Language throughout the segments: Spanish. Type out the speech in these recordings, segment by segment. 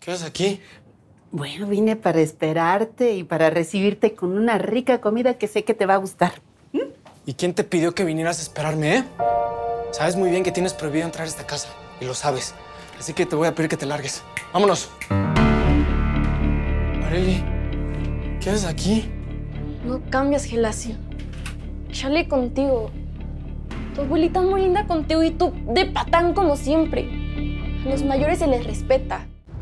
¿Qué haces aquí? Bueno, vine para esperarte y para recibirte con una rica comida que sé que te va a gustar. ¿Y quién te pidió que vinieras a esperarme, Sabes muy bien que tienes prohibido entrar a esta casa, y lo sabes. Así que te voy a pedir que te largues. ¡Vámonos! Arely, ¿qué haces aquí? No cambias, Gelacio. Chale contigo. Tu abuelita muy linda contigo y tú de patán como siempre. A los mayores se les respeta.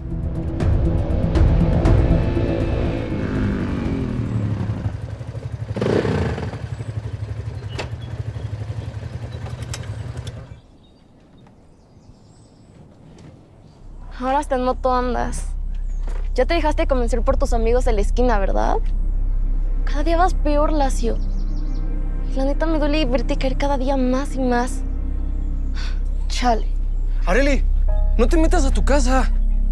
Ahora hasta en moto andas. Ya te dejaste convencer por tus amigos de la esquina, ¿verdad? Cada día vas peor, Lacio. La neta me duele verte caer cada día más y más. Chale. Arely, no te metas a tu casa.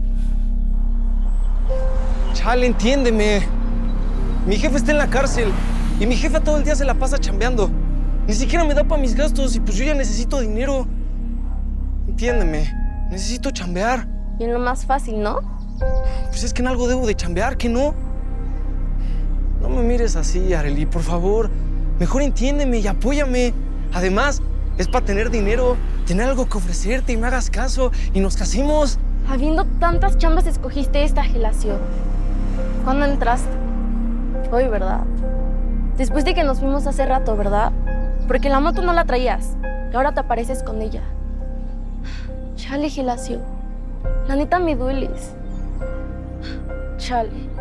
Chale, entiéndeme. Mi jefe está en la cárcel y mi jefa todo el día se la pasa chambeando. Ni siquiera me da para mis gastos y pues yo ya necesito dinero. Entiéndeme, necesito chambear. Y en lo más fácil, ¿no? Pues es que en algo debo de chambear, ¿que no? No me mires así, Arely, por favor. Mejor entiéndeme y apóyame. Además, es para tener dinero, tener algo que ofrecerte y me hagas caso y nos casemos. Habiendo tantas chambas, escogiste esta, Gelacio. ¿Cuándo entraste? Hoy, ¿verdad? Después de que nos fuimos hace rato, ¿verdad? Porque la moto no la traías y ahora te apareces con ella. Chale, Gelacio. La neta me dueles. Chale.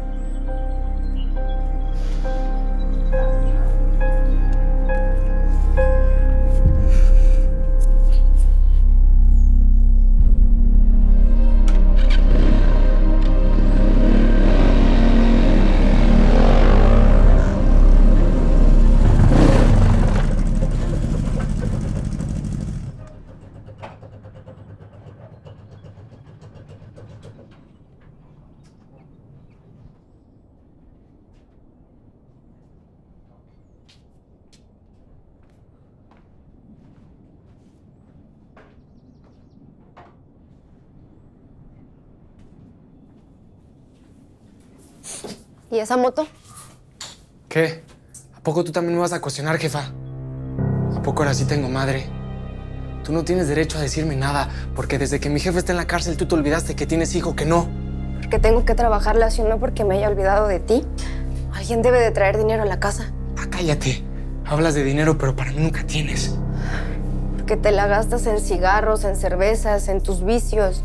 ¿Y esa moto? ¿Qué? ¿A poco tú también me vas a cuestionar, jefa? ¿A poco ahora sí tengo madre? Tú no tienes derecho a decirme nada, porque desde que mi jefe está en la cárcel tú te olvidaste que tienes hijo, que no. Porque tengo que trabajar, Lacio, no porque me haya olvidado de ti. Alguien debe de traer dinero a la casa. Ah, cállate. Hablas de dinero, pero para mí nunca tienes. Porque te la gastas en cigarros, en cervezas, en tus vicios.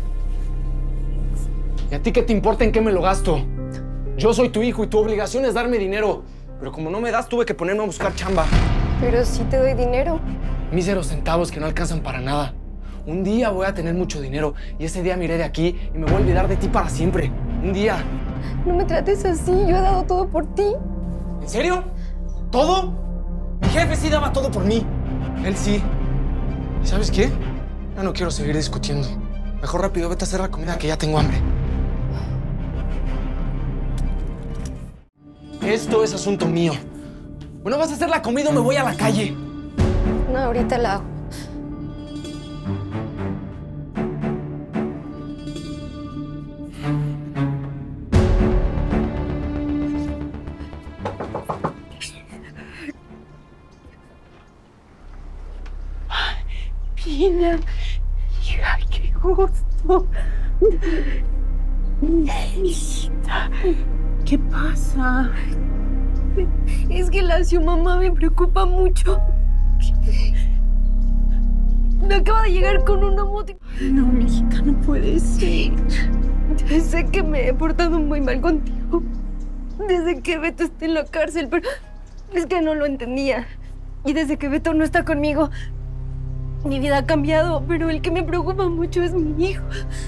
¿Y a ti qué te importa en qué me lo gasto? Yo soy tu hijo y tu obligación es darme dinero. Pero como no me das, tuve que ponerme a buscar chamba. Pero sí te doy dinero. Míseros centavos que no alcanzan para nada. Un día voy a tener mucho dinero y ese día me iré de aquí y me voy a olvidar de ti para siempre. Un día. No me trates así, yo he dado todo por ti. ¿En serio? ¿Todo? Mi jefe sí daba todo por mí. Él sí. ¿Y sabes qué? Ya no quiero seguir discutiendo. Mejor rápido vete a hacer la comida que ya tengo hambre. Esto es asunto mío. Bueno, ¿vas a hacer la comida o me voy a la calle? No, ahorita la hago. Pina, hija, qué gusto. Hijita, ¿qué pasa? Es que Lacio, mamá, me preocupa mucho. Me acaba de llegar con una moto. No, mijita, no puede ser. Sé que me he portado muy mal contigo. Desde que Beto está en la cárcel, pero es que no lo entendía. Y desde que Beto no está conmigo, mi vida ha cambiado, pero el que me preocupa mucho es mi hijo.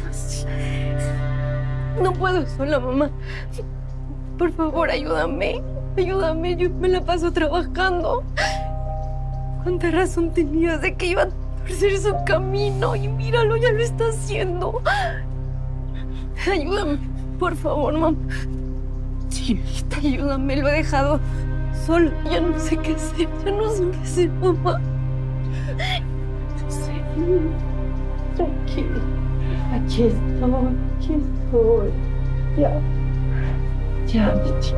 No puedo sola, mamá. Por favor, ayúdame. Ayúdame, yo me la paso trabajando. ¿Cuánta razón tenías de que iba a torcer su camino? Y míralo, ya lo está haciendo. Ayúdame, por favor, mamá. Sí, mijita. Ayúdame, lo he dejado solo. Ya no sé qué hacer, ya no sé qué hacer, mamá. Sí. Tranquila. Aquí estoy. Ya, mi chica.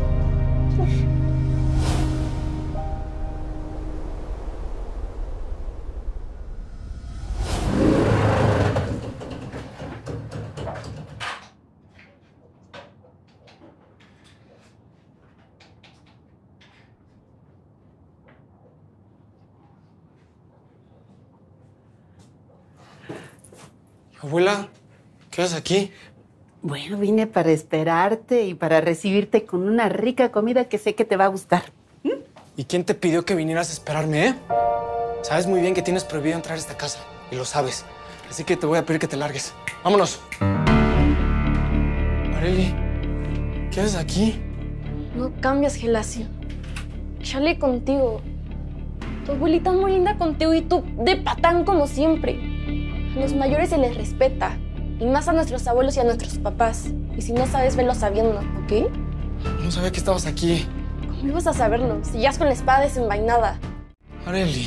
Abuela, ¿qué haces aquí? Bueno, vine para esperarte y para recibirte con una rica comida que sé que te va a gustar. ¿Y quién te pidió que vinieras a esperarme, eh? Sabes muy bien que tienes prohibido entrar a esta casa, y lo sabes. Así que te voy a pedir que te largues. ¡Vámonos! Arely, ¿qué haces aquí? No cambias, Gelacio. Chale contigo. Tu abuelita es muy linda contigo y tú de patán como siempre. A los mayores se les respeta. Y más a nuestros abuelos y a nuestros papás. Y si no sabes, velo sabiendo, ¿ok? No sabía que estabas aquí. ¿Cómo ibas a saberlo? Si ya es con la espada desenvainada. Arely.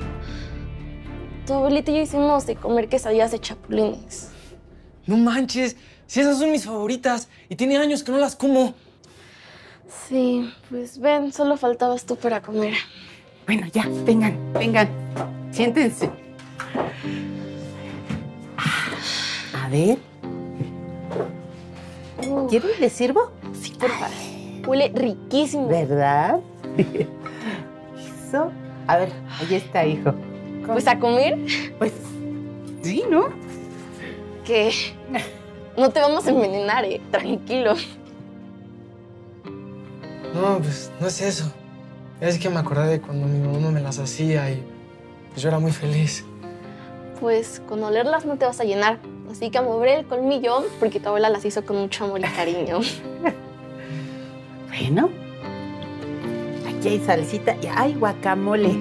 Tu abuelita y yo hicimos de comer quesadillas de chapulines. No manches, si esas son mis favoritas. Y tiene años que no las como. Sí, pues ven, solo faltabas tú para comer. Bueno, ya, vengan. Siéntense. A ver. ¿Quieren les sirvo? Sí, por favor. Huele riquísimo. ¿Verdad? Eso. A ver, ahí está, hijo. Pues a comer. Pues sí, ¿no? Que no te vamos a envenenar, tranquilo. No, pues no es eso. Es que me acordé de cuando mi mamá me las hacía y pues yo era muy feliz. Pues con olerlas no te vas a llenar. Así que a mover el colmillo porque tu abuela las hizo con mucho amor y cariño. Bueno. Aquí hay salsita y hay guacamole.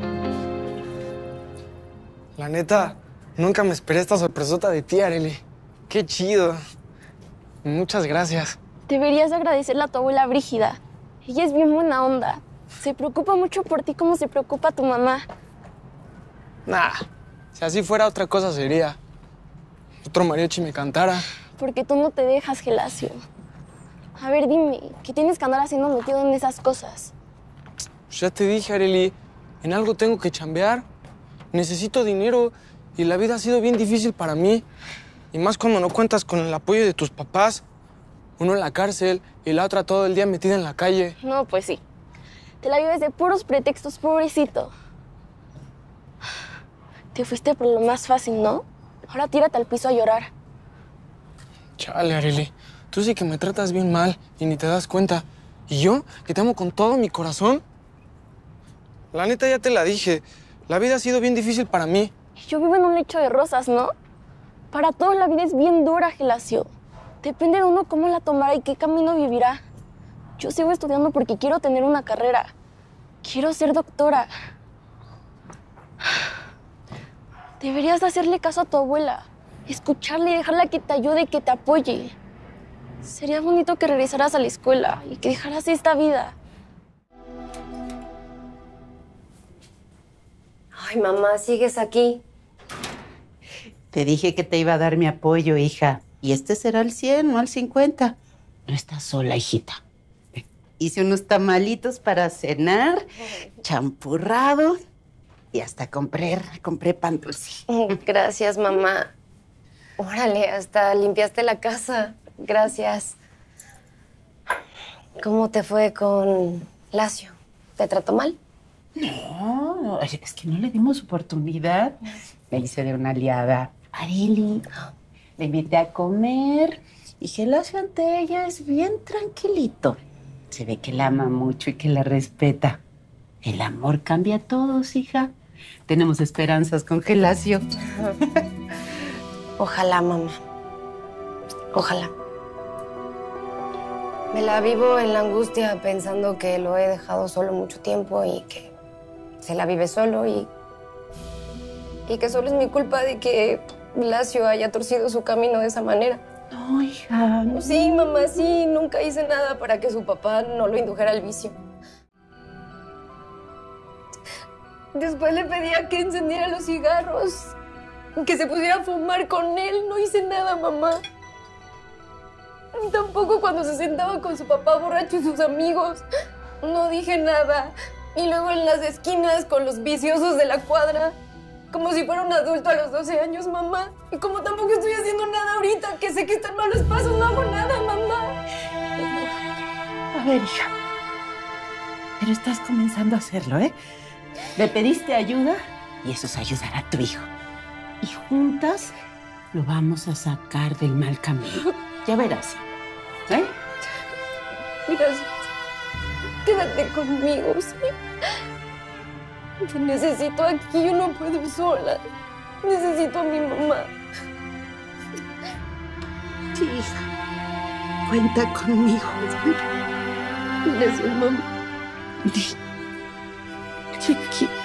La neta, nunca me esperé esta sorpresota de ti, Arely. Qué chido. Muchas gracias. Deberías agradecerle a tu abuela Brígida. Ella es bien buena onda. Se preocupa mucho por ti como se preocupa tu mamá. Nah, si así fuera otra cosa sería. Otro mariachi me cantara. Porque tú no te dejas, Gelacio. A ver, dime, ¿qué tienes que andar haciendo metido en esas cosas? Pues ya te dije, Arely, en algo tengo que chambear. Necesito dinero y la vida ha sido bien difícil para mí. Y más cuando no cuentas con el apoyo de tus papás. Uno en la cárcel y la otra todo el día metida en la calle. No, pues sí. Te la vives de puros pretextos, pobrecito. Te fuiste por lo más fácil, ¿no? Ahora tírate al piso a llorar. Chale, Arely, tú sí que me tratas bien mal y ni te das cuenta. ¿Y yo, que te amo con todo mi corazón? La neta ya te la dije. La vida ha sido bien difícil para mí. Yo vivo en un lecho de rosas, ¿no? Para todos la vida es bien dura, Gelacio. Depende de uno cómo la tomará y qué camino vivirá. Yo sigo estudiando porque quiero tener una carrera. Quiero ser doctora. Deberías hacerle caso a tu abuela. Escucharle y dejarla que te ayude y que te apoye. Sería bonito que regresaras a la escuela y que dejaras esta vida. Ay, mamá, ¿sigues aquí? Te dije que te iba a dar mi apoyo, hija. Y este será el 100, no el 50. No estás sola, hijita. Hice unos tamalitos para cenar, champurrado y hasta compré pan dulce. Gracias, mamá. Órale, hasta limpiaste la casa. Gracias. ¿Cómo te fue con Lacio? ¿Te trató mal? No, es que no le dimos oportunidad. Me hice de una aliada. Arely, le invité a comer y Gelacio ante ella es bien tranquilito. Se ve que la ama mucho y que la respeta. El amor cambia a todos, hija. Tenemos esperanzas con Gelacio. Ojalá, mamá. Ojalá. Me la vivo en la angustia pensando que lo he dejado solo mucho tiempo y que se la vive solo y que solo es mi culpa de que Lacio haya torcido su camino de esa manera. No, hija. No. Sí, mamá, sí. Nunca hice nada para que su papá no lo indujera al vicio. Después le pedía que encendiera los cigarros que se pusiera a fumar con él. No hice nada, mamá. Tampoco cuando se sentaba con su papá borracho y sus amigos. No dije nada. Y luego en las esquinas con los viciosos de la cuadra. Como si fuera un adulto a los 12 años, mamá. Y como tampoco estoy haciendo nada ahorita, que sé que están malos pasos, no hago nada, mamá. A ver, hija. Pero estás comenzando a hacerlo, ¿eh? Le pediste ayuda y eso es ayudar a tu hijo. Y juntas lo vamos a sacar del mal camino. Ya verás. ¿Eh? Gracias. Quédate conmigo, ¿sí? Te necesito aquí, yo no puedo sola. Necesito a mi mamá. Sí, hija. Cuenta conmigo. Gracias, mamá. Chiquita.